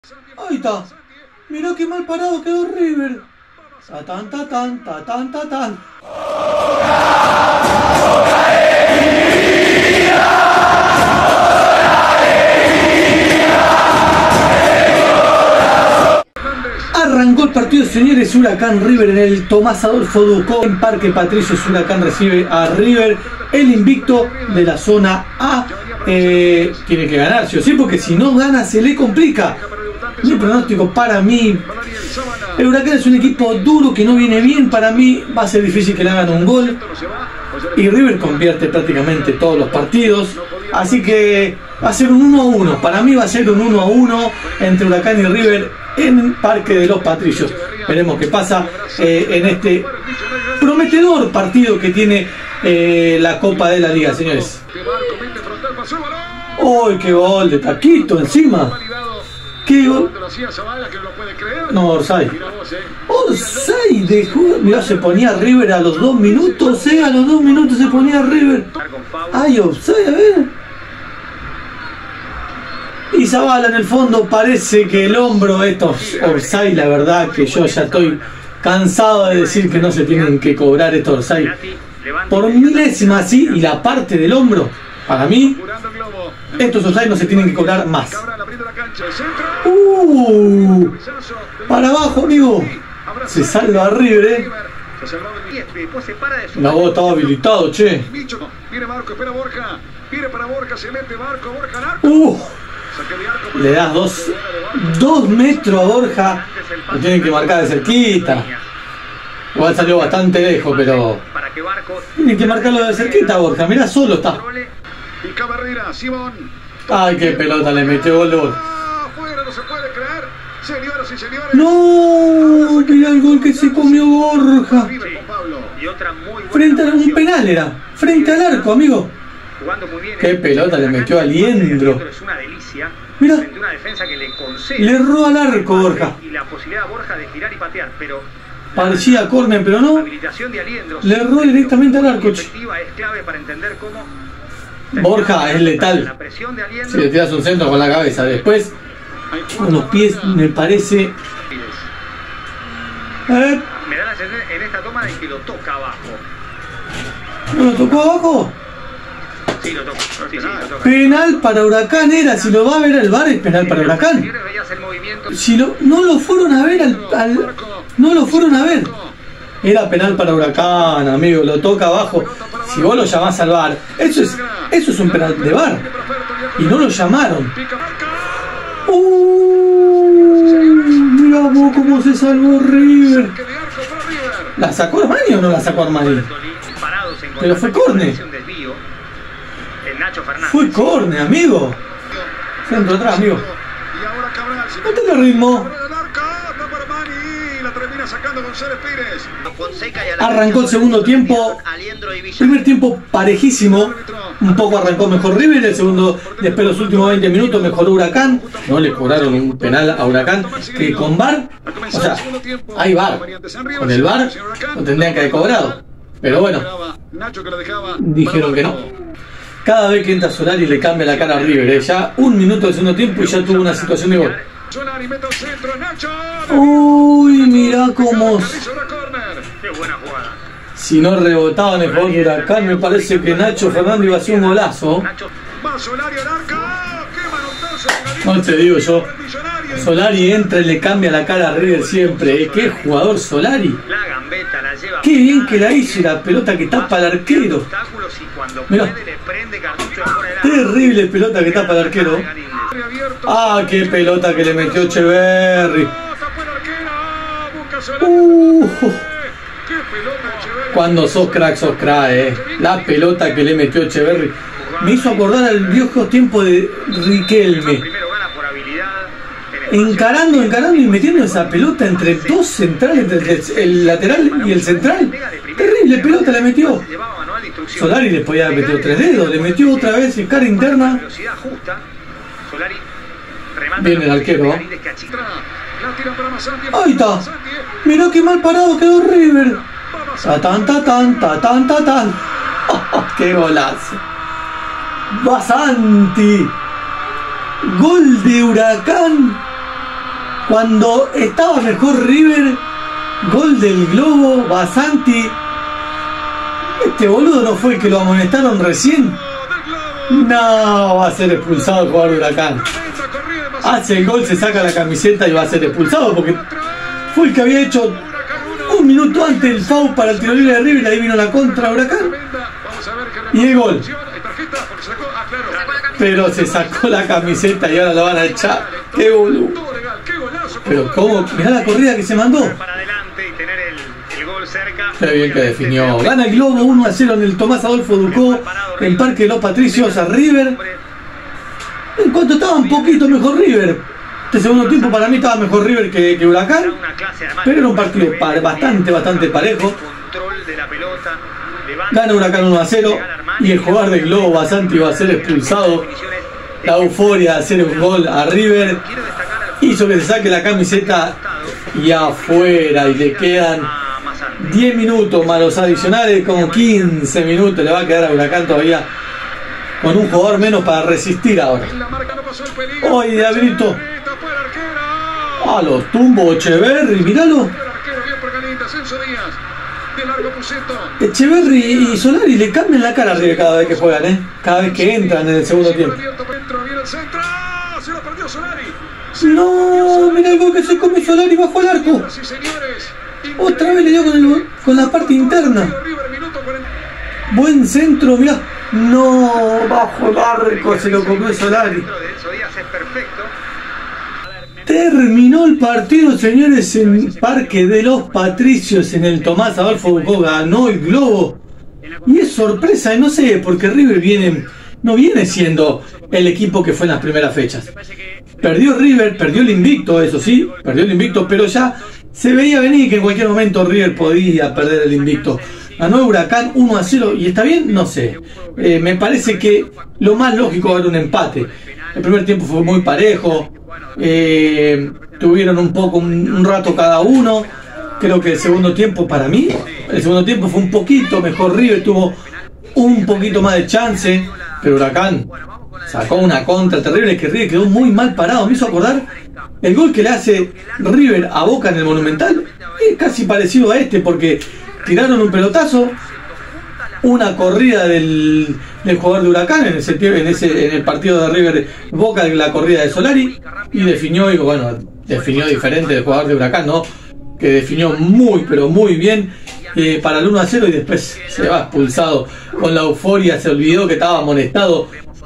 Ahí está. Mirá qué mal parado quedó River. Ta tan ta tan ta tan ta tan. Arrancó el partido, señores. Huracán River en el Tomás Adolfo Ducó en Parque Patricios. Huracán recibe a River, el invicto de la zona A. Tiene que ganar, sí o sí, porque si no gana se le complica. Mi pronóstico para mí, el Huracán es un equipo duro que no viene bien. Para mí va a ser difícil que le hagan un gol. Y River convierte prácticamente todos los partidos. Así que va a ser un 1-1. Para mí va a ser un 1-1 entre Huracán y River en Parque de los Patricios. Veremos qué pasa en este prometedor partido que tiene la Copa de la Liga, señores. ¡Uy, qué gol de Taquito encima! ¿Qué gol? No, Orsay. Orsay dejó. Mirá, se ponía River a los 2 minutos, a los 2 minutos se ponía River. Ay, Orsay, a ver. Y Zavala en el fondo, parece que el hombro, estos Orsay, la verdad que yo ya estoy cansado de decir que no se tienen que cobrar estos Orsay. Por milésima así, y la parte del hombro, para mí, estos Orsay no se tienen que cobrar más. Para abajo, amigo. Se salva a River, La voz estaba habilitado, che. Le das 2 metros a Borja. Lo tienen que marcar de cerquita. Igual salió bastante lejos, pero tienen que marcarlo de cerquita, Borja. Mirá, solo está. Ay, qué pelota le metió, gol de Borja. No, mirá el gol que se comió Borja. Frente a un penal era. Frente al arco, amigo. Qué pelota le metió a Liendro. Mira, le erró al arco Borja. Parecía córner, pero no. Le erró directamente al arco. Borja es letal. Si le tiras un centro con la cabeza, después con los pies me parece. Me da la sensación en esta toma de que lo toca abajo. ¿No lo tocó abajo? Sí, lo tocó. Sí, lo toca. Penal para Huracán era. Si lo va a ver el VAR, es penal para Huracán. Si no lo fueron a ver no lo fueron a ver. Era penal para Huracán, amigo. Lo toca abajo. Si vos lo llamás al VAR, eso es un penal de VAR. Y no lo llamaron. Mirá vos cómo se salvó River. ¿La sacó Armani o no la sacó Armani? Pero fue córner. Fue córner, amigo. Centro atrás, amigo. No tiene ritmo. Arrancó el segundo tiempo. Primer tiempo parejísimo. Un poco arrancó mejor River. El segundo, después los últimos 20 minutos mejoró Huracán. No le cobraron un penal a Huracán. Que con VAR, o sea, hay VAR. Con el VAR lo tendrían que haber cobrado. Pero bueno, dijeron que no. Cada vez que entra Solari le cambia la cara a River. Ya 1 minuto del segundo tiempo y ya tuvo una situación de gol. Uy, mirá cómo. Si no rebotaba en el gol de Huracán, me parece que Nacho Fernández iba a hacer un golazo. No te digo yo. Solari entra y le cambia la cara a River siempre. Qué jugador Solari. Qué bien que la hizo, la pelota que tapa al arquero. Mirá. Terrible pelota que tapa al arquero. Ah, qué pelota que le metió Echeverri. Cuando sos crack, La pelota que le metió Echeverri me hizo acordar al viejo tiempo de Riquelme. Encarando y metiendo esa pelota entre 2 centrales, entre el lateral y el central. Terrible pelota le metió. Solari le podía haber metido 3 dedos, le metió otra vez en cara interna. Viene el arquero. Ahí está. Mirá qué mal parado quedó River. Ta tan ta tan ta tan ta tan. Qué golazo. Basanti. Gol de Huracán. Cuando estaba mejor River, gol del Globo, Basanti. Este boludo no fue el que lo amonestaron recién. No, va a ser expulsado el jugador de Huracán. Hace el gol, se saca la camiseta y va a ser expulsado porque fue el que había hecho un minuto antes el foul para el tiro libre de River y ahí vino la contra de Huracán. Y el gol. Pero se sacó la camiseta y ahora lo van a echar. ¡Qué boludo! Pero cómo, mirá la corrida que se mandó. Qué bien que definió. Gana el Globo 1-0 en el Tomás Adolfo Ducó, en Parque de los Patricios a River. En cuanto estaba un poquito mejor River. Este segundo tiempo para mí estaba mejor River que Huracán. Pero era un partido bastante parejo. Gana Huracán 1-0 y el jugador del Globo, Basanti, va a ser expulsado. La euforia de hacer un gol a River hizo que se saque la camiseta y afuera, y le quedan 10 minutos más los adicionales, como 15 minutos le va a quedar a Huracán todavía con un jugador menos para resistir ahora. Hoy de Abrito a los tumbos Echeverri, míralo. Echeverri y Solari le cambian la cara a River cada vez que juegan, cada vez que entran en el segundo tiempo. No, mira el gol que se come Solari bajo el arco. Otra vez le dio con la parte interna. Buen centro, mirá. No, bajo el arco se lo comió Solari. Terminó el partido, señores, en Parque de los Patricios, en el Tomás Adolfo Ducó. Ganó el Globo. Y es sorpresa, no sé, porque River no viene siendo el equipo que fue en las primeras fechas. Perdió River, perdió el invicto, eso sí, perdió el invicto, pero ya se veía venir que en cualquier momento River podía perder el invicto. Ganó el Huracán 1-0 y está bien, no sé. Me parece que lo más lógico era un empate. El primer tiempo fue muy parejo. Tuvieron un rato cada uno. Creo que el segundo tiempo, para mí, el segundo tiempo fue un poquito mejor. River tuvo un poquito más de chance, pero Huracán sacó una contra terrible que River quedó muy mal parado. Me hizo acordar el gol que le hace River a Boca en el Monumental. Es casi parecido a este porque tiraron un pelotazo, una corrida del jugador de Huracán en el partido de River Boca, la corrida de Solari, y definió diferente del jugador de Huracán, ¿no? Que definió muy pero muy bien para el 1-0 y después se va expulsado con la euforia. Se olvidó que estaba amonestado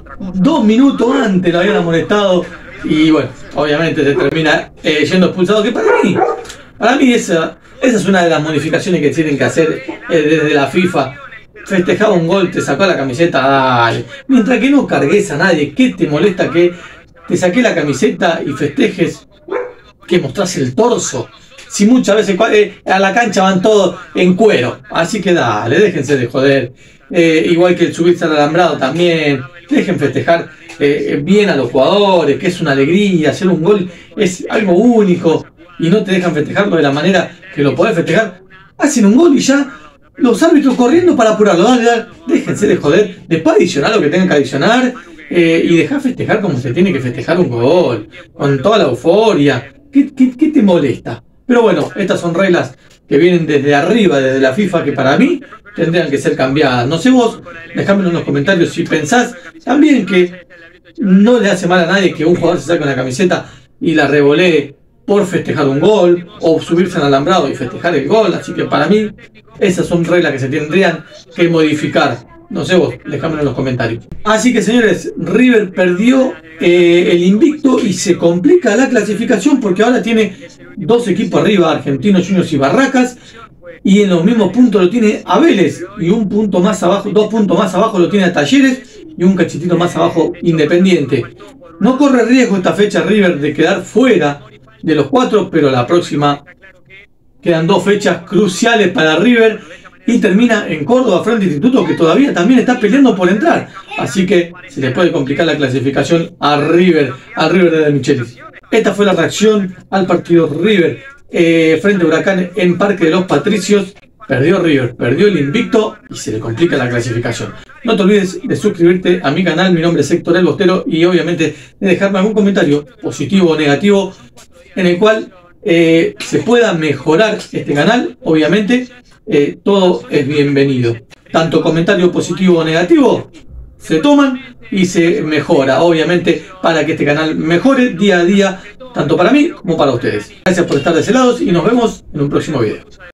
2 minutos antes, lo habían amonestado y bueno, obviamente se termina yendo expulsado, que para mí esa es una de las modificaciones que tienen que hacer desde la FIFA. Festejaba un gol, te sacó la camiseta, dale. Mientras que no cargues a nadie, ¿qué te molesta que te saqué la camiseta y festejes que mostrás el torso? Si muchas veces a la cancha van todos en cuero, así que dale, déjense de joder. Igual que el subirse al alambrado también, dejen festejar bien a los jugadores, que es una alegría, hacer un gol es algo único y no te dejan festejarlo de la manera que lo podés festejar. Hacen un gol y ya los árbitros corriendo para apurarlo, dale, déjense de joder, después adicionar lo que tengan que adicionar y dejar festejar como se tiene que festejar un gol, con toda la euforia. ¿Qué te molesta? Pero bueno, estas son reglas que vienen desde arriba, desde la FIFA, que para mí tendrían que ser cambiadas. No sé vos, dejádmelo en los comentarios si pensás también que no le hace mal a nadie que un jugador se saque una camiseta y la revolee por festejar un gol, o subirse al alambrado y festejar el gol. Así que para mí esas son reglas que se tendrían que modificar. No sé vos, déjamelo en los comentarios. Así que señores, River perdió el invicto y se complica la clasificación porque ahora tiene 2 equipos arriba, Argentinos Juniors y Barracas, y en los mismos puntos lo tiene a Vélez, y 1 punto más abajo, 2 puntos más abajo lo tiene a Talleres, y un cachitito más abajo Independiente. No corre riesgo esta fecha River de quedar fuera de los 4, pero la próxima quedan 2 fechas cruciales para River y termina en Córdoba frente al Instituto, que todavía también está peleando por entrar, así que se le puede complicar la clasificación a River de De Michelis. Esta fue la reacción al partido River frente a Huracán en Parque de los Patricios. Perdió River, perdió el invicto y se le complica la clasificación. No te olvides de suscribirte a mi canal, mi nombre es Héctor El Bostero, y obviamente de dejarme algún comentario positivo o negativo en el cual se pueda mejorar este canal. Obviamente todo es bienvenido, tanto comentario positivo o negativo se toman y se mejora, obviamente, para que este canal mejore día a día, tanto para mí como para ustedes. Gracias por estar de ese lado y nos vemos en un próximo video.